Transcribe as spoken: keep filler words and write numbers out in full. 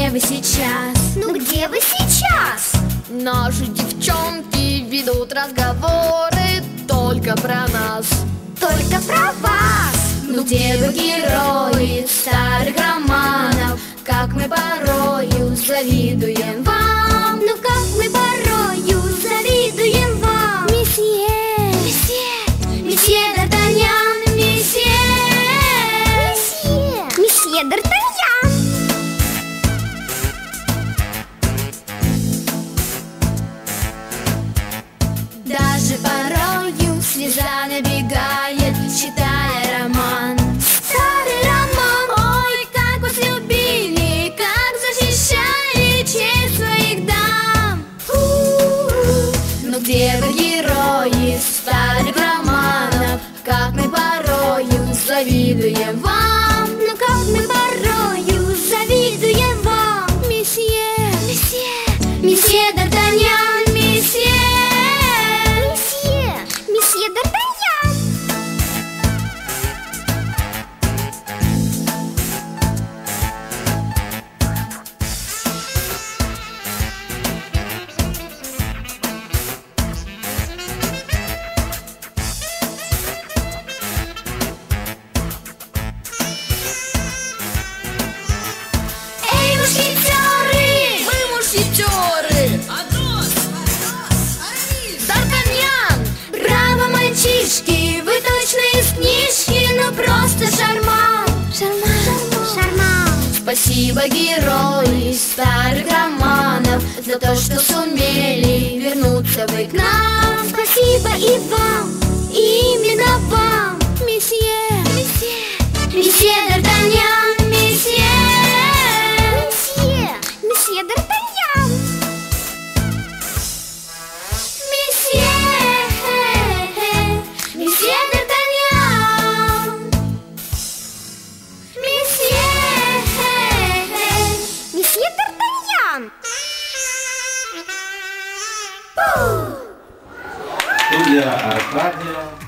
где вы сейчас? Ну где вы сейчас? Наши девчонки ведут разговоры только про нас. Только про вас. Ну где вы, герои старых романов? Как мы порою завидуем вам. Ну как мы порою завидуем вам. Месье, Месье, месье Д'Артаньян, месье, месье, месье Д'Артаньян. даже порою слеза набегает, читая роман. Старый роман. Ой, как вас любили, как защищали честь своих дам. У-у-у. Но где вы, герои старых романов? Как мы порою завидуем вам. Ну как мы порою завидуем вам. Месье, Месье, месье Д'Артаньян, месье. месье, месье Д'Артаньян. Эй, мушкетеры! Мы мушкетеры! Д'Артаньян! Браво, мальчишки, вы точно из книжки, ну просто шарман. Шарман! Шарман. Спасибо, герои старых романов, за то, что сумели вернуться вы к нам. Спасибо и вам, и именно вам. Месье, Месье, месье Д'Артаньян, месье. месье, месье Д'Артаньян. Месье, месье Д'Артаньян. Месье, Месье Д'Артаньян. Студия Аркадия.